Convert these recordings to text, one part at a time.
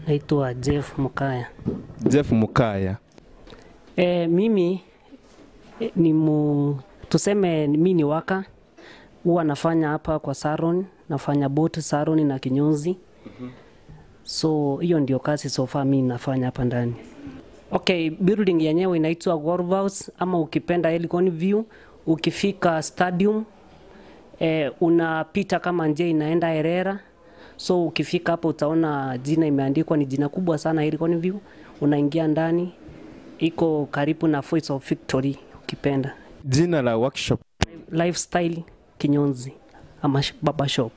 Naitwa Jeff Mukaya. Jeff Mukaya. Mimi tuseme mimi ni waka. Huwa nafanya hapa kwa salon, nafanya both salon na kinyozi. So hiyo ndio kazi so far mimi nafanya hapa ndani. Okay, building yenyewe inaitwa Golf House ama ukipenda Helicon View. Ukifika stadium unapita kama nje inaenda Herera. So ukifika hapo utaona jina imeandikwa, ni jina kubwa sana, Helicon View. Unaingia ndani, iko karibu na Voice of Victory ukipenda. Jina la workshop? Lifestyle Kinyozi ama Baba Shop.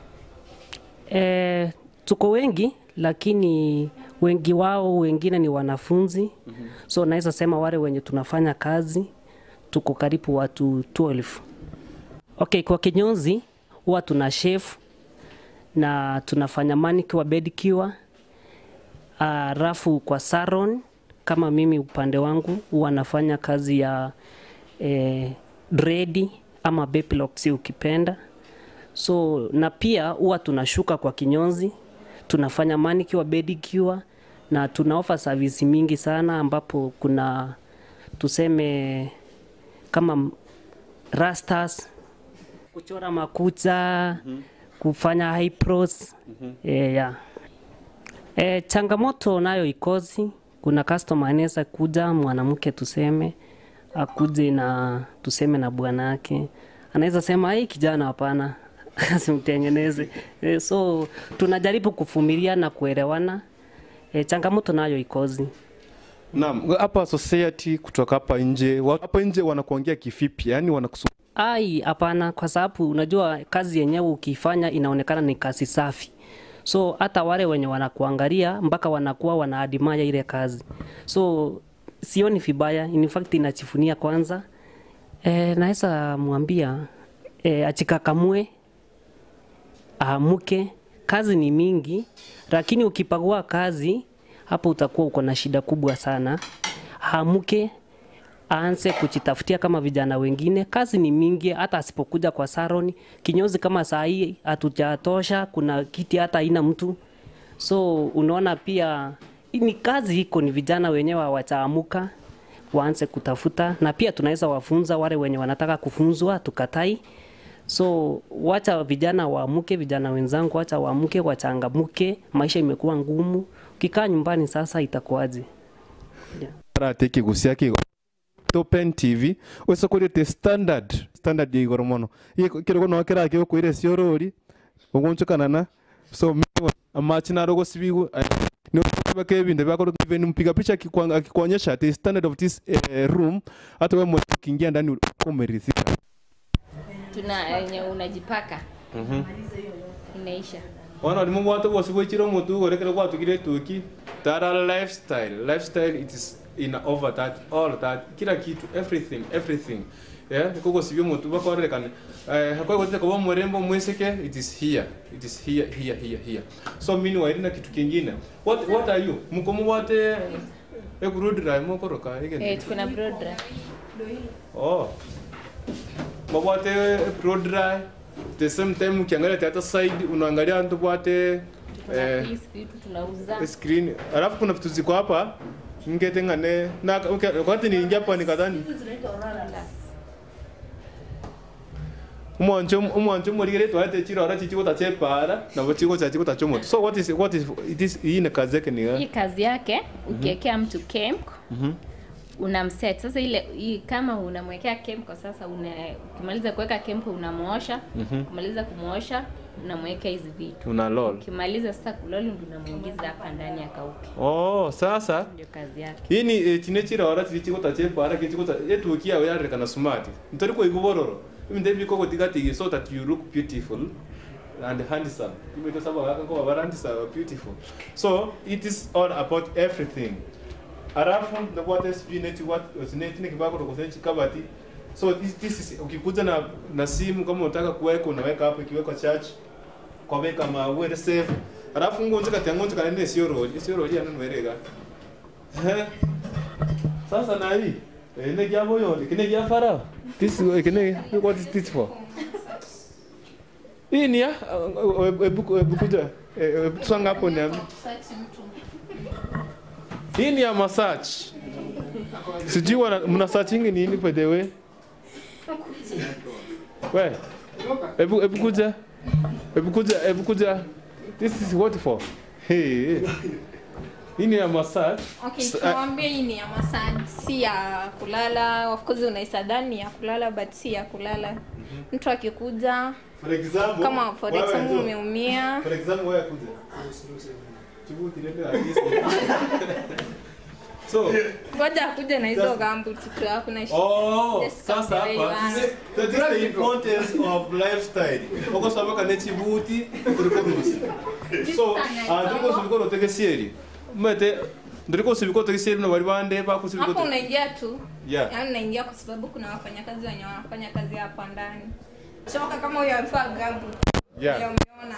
Tuko wengi lakini wengi wao wengine ni wanafunzi. So naweza sema wale wenye tunafanya kazi tuko karibu watu 12. Okay, kwa kinyozi huwa tuna chef na tunafanya manicure, pedicure. Rafu kwa salon kama mimi upande wangu huwa nafanya kazi ya dread ama baby ukipenda. So na pia huwa tunashuka kwa kinyozi, tunafanya manicure, pedicure na tuna offer service mingi sana ambapo kuna tuseme kama rastas, kuchora makucha, kufanya eyebrows. Changamoto nayo ikozi, kuna customer anaweza kuja mwanamke tuseme akuje na tuseme na bwana yake, anaweza sema hii kijana hapana simtengeneze. So tunajaribu kuvumilia na kuelewana. Changamoto nayo ikozi. Naam, hapa society kutoka hapa nje wanakuongea kivipi? Yani hapana, kwa sababu unajua kazi yenyewe ukifanya inaonekana ni kazi safi. So hata wale wenye wanakuangalia mpaka wanakuwa wanaadimaya ile kazi. So sioni vibaya, in fact inachifunia kwanza. Naweza mwambia achikakamue, ahamuke. Kazi ni mingi, lakini ukipagua kazi hapo utakuwa uko na shida kubwa sana. Ahamuke, aanze kujitafutia kama vijana wengine. Kazi ni mingi, hata asipokuja kwa salon. Kinyozi kama saa hii hatujatosha, kuna kiti hata haina mtu. So unaona pia ni kazi iko, ni vijana wenyewe hawataamuka waanze kutafuta, na pia tunaweza wafunza wale wenye wanataka kufunzwa, tukatai. So wacha vijana waamuke, vijana wenzangu wacha waamuke, wachangamuke. Maisha imekuwa ngumu, ukikaa nyumbani sasa itakuaje? Teki gusiaki Open TV wesokorete standard igoromono kirego no kera kyo kwire siorori ugonchokanana. So amachina rogo sibigu no bakebinde bakoro even mpiga picha akikuonyesha the standard of this room, hata wewe mkingia ndani umeridhika. Unajipaka inaisha. Wana limu watu wasibochiro mutu gorekera kwa tukire tuki tara lifestyle it is in over that all that kila kitu everything kuko sibyo mutu bakorekana hakwa wote kwa mrembo mweseke it is here. So mimi wairina kitu kingine. What are you mkomo wote ekurudira mokoroka igen tuko na broad dry. Mabote broad dry the same time ukiangalia theater side unaangalia ndo bote vitu tunauza screen. Alafu kuna vitu ziko hapa ngetengane na wakati niingia hapa nikadhani umwancho morigere twate chiro ara chichiko tachepara na bochiko chachiko tachomoto. So what is it is hii kazi yake ni hii kazi yake ukiwekea mtu camp unamset. Sasa ile kama unamwekea camp kwa sasa ukimaliza kuweka camp unamuosha, kumaliza kumuosha unamweka hizi vitu. Una lol. Ukimaliza sasa kulol ndio unamuingiza hapa ndani akauke. Sasa ndio kazi yake. Hii ni chinechira ora chichiko tachepa ara kichiko yetukia yare kana smart. Ntori ko igubororo. Minde biko gotigati so that you look beautiful and handsome. You make saba ko handsome beautiful. So it is all about everything. Arafu the what is spinach what osneti kibako kusenchi kabati. So this is ukikuja na simu kama unataka kuweka unaweka hapo, ikiweka charge kwa weka mawe safe. Arafu ngonje kati ngonje kanene sio roli ananwerega. Sasa na hii ene gyabo yone kine gya farao. This kine what is this for? Hii ni ya bukuja twanga hapo ni Hii ni ya massage. Sijui mna searching nini by the way? Wewe. Hebu kuja. This is what for? Hey. Hii ni ya massage. Okay, tuambie hii ni ya massage, si ya kulala. Of course unaisadani ya kulala but si ya kulala. Mtu akikuja for example, kama for example umeumia. For example wewe kuja. Chibuti ndio hadithi. So, ngoja kuja na hizo gambu tu hapo na sasa hapa that is the importance of lifestyle. Uko sababu kana chibuti kuliko rusi. So, ndiko sibiko tege sieri. Mete ndiko sibiko tege sieri na wali bande pa kusibiko. Hapo unaingia tu. Yeah. Yaani unaingia kwa sababu kuna wafanyakazi wenye wanafanya kazi hapa ndani. Choka kama huyo alifaa gambu. Yeah. Umeona.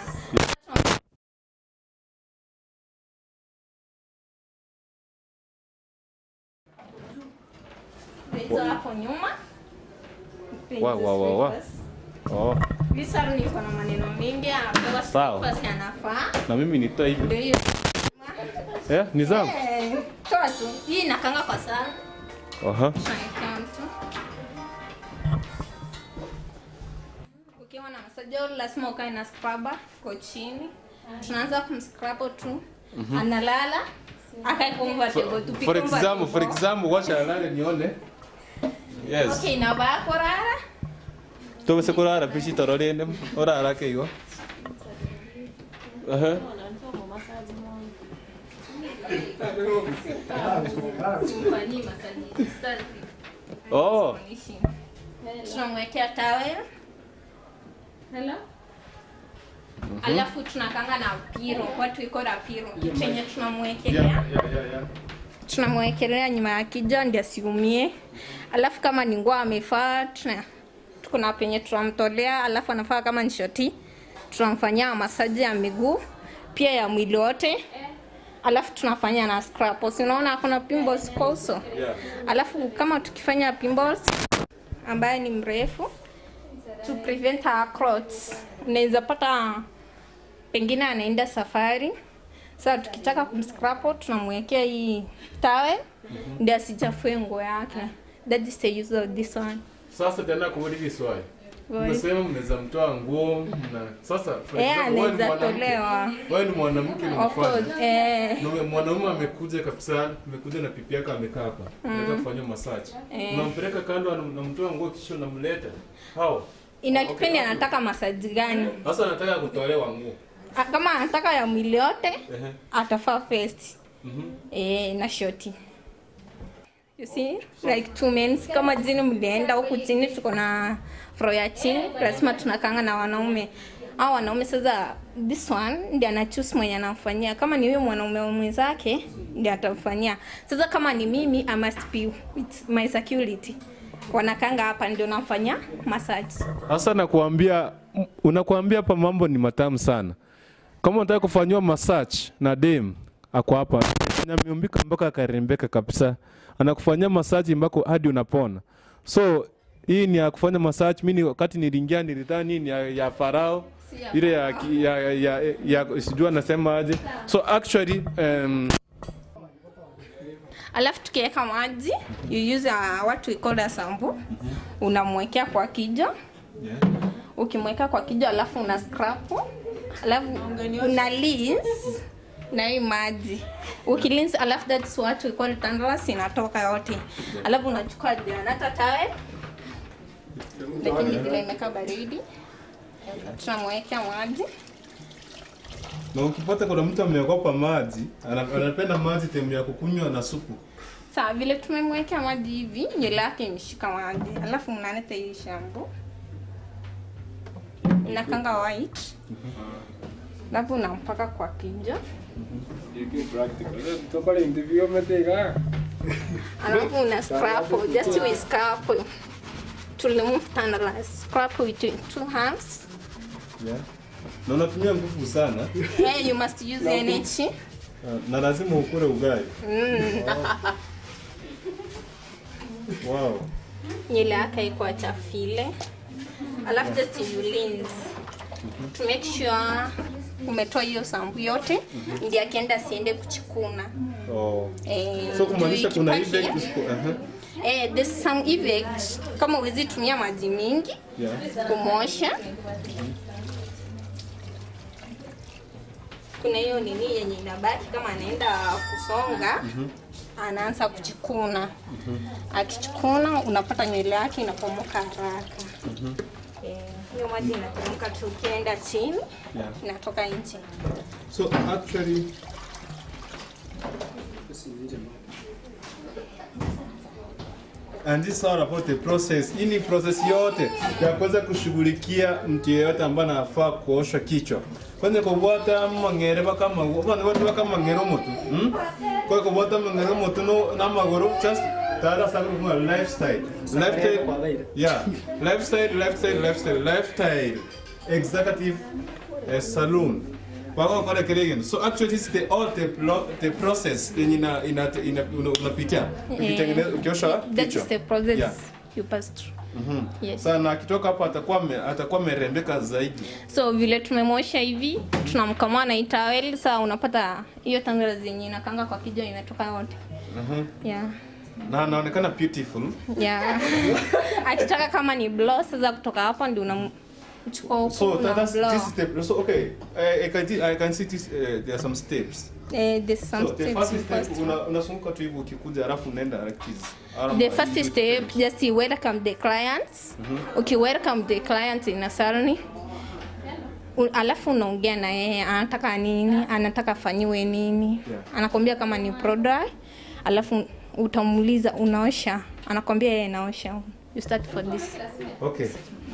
Hizo hapo nyuma. Wow. Oh. Lisa ni kuna maneno mengi anapewa slippers yanafaa. Na mimi nitoa hivi. Ndio hiyo. Ni zangu. Toa tu. Hii inakanga kwa sana. Aha. Ukiwa na massage lazima ukae na scrubber kwa chini. Tunaanza kumscrub tu. Analala. Akae comfortable tu. For example, wacha alale nione. Yes. Okay, na ba korara. Tobese korara pishi tororende. Orara keigo. Aha. Oh. Tunamwekea towel. Hello? Alafu tunakanga na piro, watu iko na piro. Chenye tunamwekelea. Tunamwekelea nyuma ya kichwa ndio asiumie. Alafu kama ni nguo amefaa, tuko na penye tunamtolea, alafu anafaa kama ni shoti. Tunamfanyia massage ya miguu, pia ya mwili wote. Alafu tunafanya na scrap. Unaona kuna pimples also. Alafu kama tukifanya pimples ambaye ni mrefu to prevent our clothes. Unaweza pata pengine anaenda safari. Sasa tukitaka kumscrap tunamwekea hii towel ndio asichafue nguo yake. That is the use of this one. Sasa tena kuuliza swali. Umesema mnaweza mtoa nguo na sasa anaweza tolewa. Wewe ni mwanamke na of course mwanaume amekuja kabisa, amekuja na pipi yake amekaa hapa. Anataka kufanya massage. Unampeleka kando unamtoa nguo kisha unamleta. How? Inakipindi anataka massage gani? Sasa anataka kutolewa nguo. Kama anataka ya mwili yote atafaa first. Na shoti. You see, like 2 men kama jini mlienda huku chini tuko na floor ya chini, lazima tunakanga na wanaume. Hao wanaume sasa this one ndiye ana choose mwenye anamfanyia. Kama ni huyo mwanaume mwenzake ndiye atamfanyia. Sasa kama ni mimi I must be with my security. Wanakanga hapa ndio namfanyia massage. Sasa unakuambia hapa mambo ni matamu sana. Kama unataka kufanywa massage na dem ako hapa. Nyamiumbika mpaka akarembeka kabisa. Anakufanyia massage mpaka hadi unapona. So hii ni ya kufanya massage. Mimi wakati niliingia nilidhani ni ya farao ile ya sijua nasema aje. So actually alafu tukiweka maji you use what we call a sambu. Unamwekea kwa kichwa. Ukimweka kwa kichwa alafu una scrap. Alafu una rinse na hii maji. Ukilinsi alafu that's what we call tandalas inatoka yote. Alafu unachukua dianata towel. Lakini vile imekaa baridi. Tunamwekea maji. Na ukipata kuna mtu ameogopa maji, anapenda maji temu ya kukunywa na supu. Sawa vile tumemwekea maji hivi, nywele yake imeshika maji. Alafu mnaleta hii shampoo. Inakanga white. Alafu unampaka kwa kichwa. Alafu una scrap, just we scrap to remove tandalas. Scrap with 2 hands. Na unatumia nguvu sana. You must use energy. Na lazima ukule ugali. Wow. Nywele yake iko chafile. Alafu just you rinse. To make sure umetoa hiyo sambu yote ndiye akienda siende kuchikuna. So kumaanisha kuna effect There's some effect kama uwezi tumia maji mingi kumosha. Kuna hiyo nini yenye inabaki kama anaenda kusonga anaanza kuchikuna. Akichikuna unapata nywele yake inapomoka haraka. Hiyo maji inapomoka tu ukienda chini inatoka nje. So actually and this is all about the process. Ini process yote ya kuweza kushughulikia mtu yeyote ambaye anafaa kuosha kichwa. Kwanza kubwata mangere bakama watu bakama ngero mutu. Kwa kubwata mangere mutu no na magoro just tara sababu kwa lifestyle. Lifestyle executive saloon. So actually this is the process unapitia ukitengeneza ukiosha kichwa. That's the process you pass through. Yes. Sana akitoka hapo atakuwa merembeka zaidi. So vile tumemosha hivi tunamkamua na towel, sasa unapata hiyo tangara zenye inakanga kwa kichwa inatoka yote. Na anaonekana beautiful. Akitaka kama ni blow sasa kutoka hapo ndio unachukua huko. So this is the so okay, I can see this there are some steps. There's some steps. The first step unasunguka tu hivyo ukikuja alafu unaenda like this. The first step just you welcome the clients. Okay, welcome the clients in a salon. Alafu unaongea na yeye anataka nini, anataka afanyiwe nini. Anakwambia kama ni product, alafu utamuuliza unaosha, anakwambia yeye anaosha. You start for this. Okay.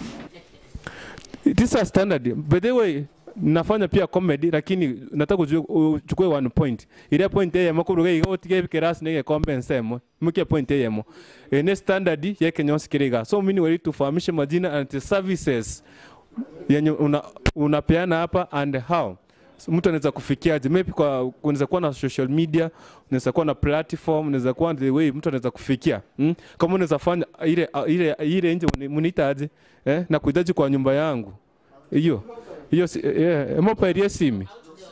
This is standard. By the way, nafanya pia comedy lakini nataka uchukue one point. Ile point ya makuru gei otige keras nege compensemo. Mkia point ya mo. Ne standard ya Kenya sikiriga. So mimi wali tufahamishe majina and services yenye unapeana hapa and how. So, mtu anaweza kufikiaje? Maybe unaweza kuwa na social media, unaweza kuwa na platform, unaweza kuwa the way mtu anaweza kufikia. Kama unaweza fanya ile nje mnihitaji na kuhitaji kwa nyumba yangu. Hiyo mopa simu.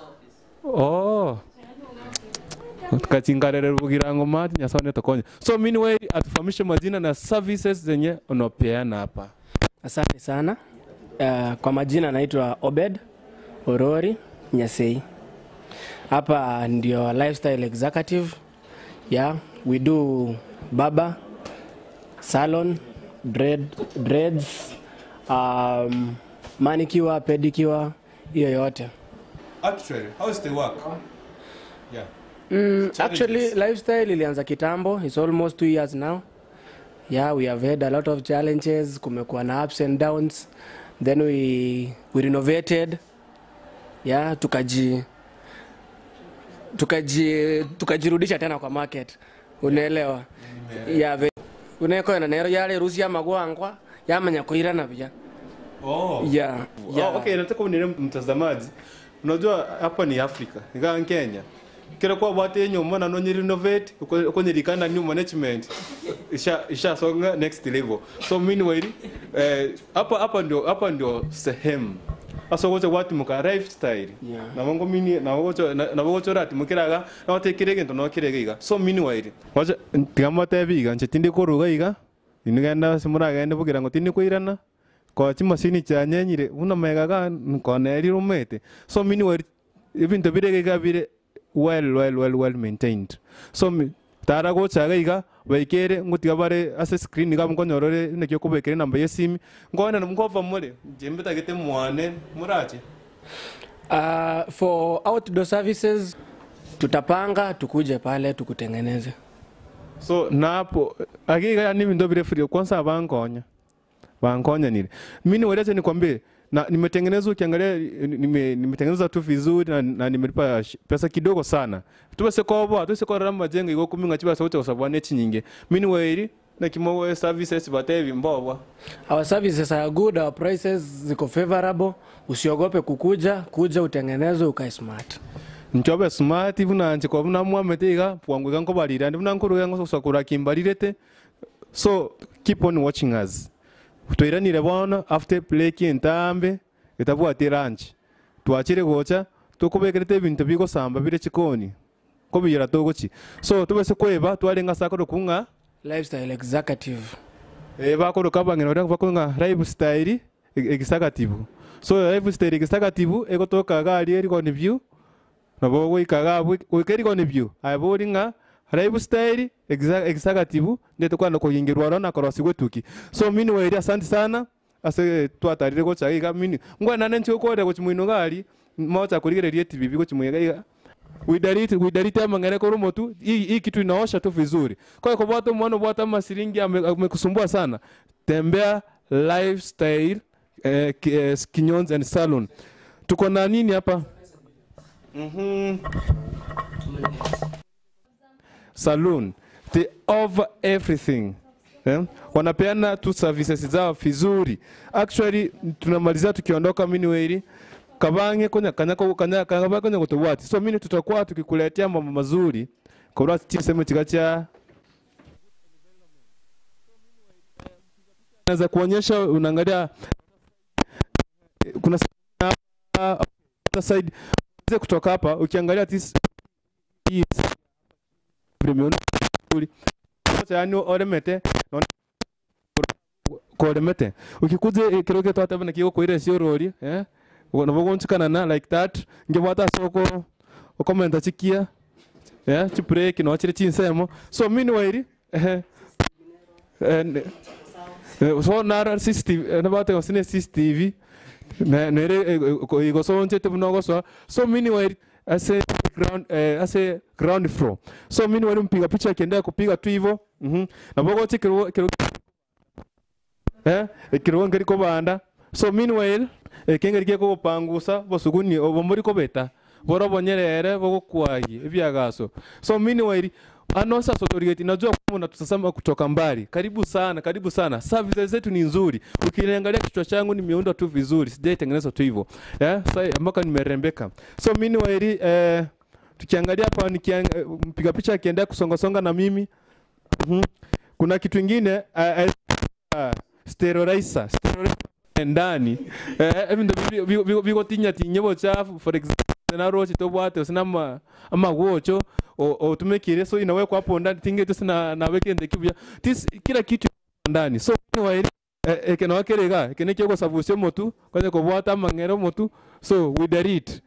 Tukachingarere bugirango mati nyasone tokonya. So meanwhile atufahamishe majina na services zenye unapeana hapa. Asante sana. Kwa majina naitwa Obed Orori Nyasei. Hapa ndio lifestyle executive. We do barber, salon, dreads, manicure, pedicure, hiyo yote. Actually, how is the work? Actually, lifestyle ilianza kitambo. It's almost 2 years now. We have had a lot of challenges. Kumekuwa na ups and downs. Then we renovated. Tukajirudisha tena kwa market. Unaelewa? Uneko na nero yale Rusia magwangwa yamanya kuirana pia. Okay, nataka unile mtazamaji. Unajua hapa ni Afrika, ni Kenya. Kila kwa watu yenye umeona no renovate, kwenye likana new management. Isha songa next level. So meanwhile, hapa ndio sehemu. Aso wote watu muka lifestyle. Na mongo mini na wote rati mukiraga na wote kirege ndo no kirege. So meanwhile, wacha tigamate biga nchetinde koruga iga. Inigenda simuraga ende bugira ngo tindi kuirana. Kwa chimasini chanyenyire una megaga nkoneri rumete. So meanwhile ibintu birege gabire well maintained. So tara go chaga iga baikere ngutiga bare ase screen ga mkonyorore nekyo kubekere namba yesimi ngona mngova mole jembeta gete mwane murache. For outdoor services tutapanga tukuje pale tukutengeneze. So napo agiga ni ndo bire free kwanza bankonya nile mimi niweleze nikwambie na nimetengeneza ukiangalia nimetengeneza tu vizuri na nimelipa pesa kidogo sana. Tubase kobo tuseko ramba jenga iko kuminga chiba sauti osabwane chinyinge. Mini weiri na kimowe services batevi mbobwa. Our services are good, our prices ziko favorable. Usiogope kuja utengeneze ukae smart. Nchobe smart ibuna nje kwa buna muametiga pwangwe ngo balira ndibuna nkuru ngo sokura kimbalirete. So keep on watching us. Tuiranire bona after play kintambe itabuwa tiranchi twachire gocha tukubekerete ebintu bigosamba bire chikoni kobiyira togochi so tubese kweba twalenga sako kunga lifestyle executive bakoro kabangena ora bakunga lifestyle executive so lifestyle executive egotoka gali eriko ni view nabo goikaga goikeriko ni view aboringa lifestyle executive ndeto kwano kuyingirwa rona korosi gwetuki so mini weria asante sana ase twatarire gocha iga mini ngwana nanje ukore gochi mwino gali moja kurigereria TV gochi mwega iga we delete amangere ko rumotu hii kitu inaosha tu vizuri kwa hiyo kwa mwana bwata masiringi amekusumbua sana tembea lifestyle Kinyons and Salon tuko na nini hapa Salon they over everything wanapeana tu services zao vizuri actually tunamaliza tukiondoka Miniweri kabange kanya kanya kutowati so mimi tutakuwa tukikuletea mambo mazuri kwa sababu sema chikacha naweza kuonyesha unaangalia kuna side kutoka hapa ukiangalia this premium yani oremete koremete ukikuze kiroke twata bana kiyo koire sio roli unabogonchikana na like that ngebata soko ukomenta chikia chipre kino chire chinsemo so Miniweri so nara system na bata osine system nere igosonche tebnogo so Miniweri ase ground floor so Miniweri mpiga picha kiendea kupiga tu hivyo na bogo chikiro kiro ngeri ko banda so Miniweri kengeri ko pangusa bosuguni obomuri ko beta borobonyerere bogokwaye ebyagaso so Miniweri anosa sotorigeti najua kama tutasema kutoka mbali karibu sana services zetu ni nzuri ukiangalia kichwa changu ni miundo tu vizuri sijaitengeneza tu hivyo sasa mpaka nimerembeka so Miniweri tukiangalia hapa mpiga picha akiendelea kusonga na mimi kuna kitu kingine sterilizer ndani bigotinya tinyebo chafu for example na rochi to bwate sinama amagocho o tumekire so inawekwa hapo ndani tinge tu sina naweke ndekibya kila kitu ndani so Miniweri ekeno akerega keneke ko savusio motu kwenye ko bwata mangero motu so we delete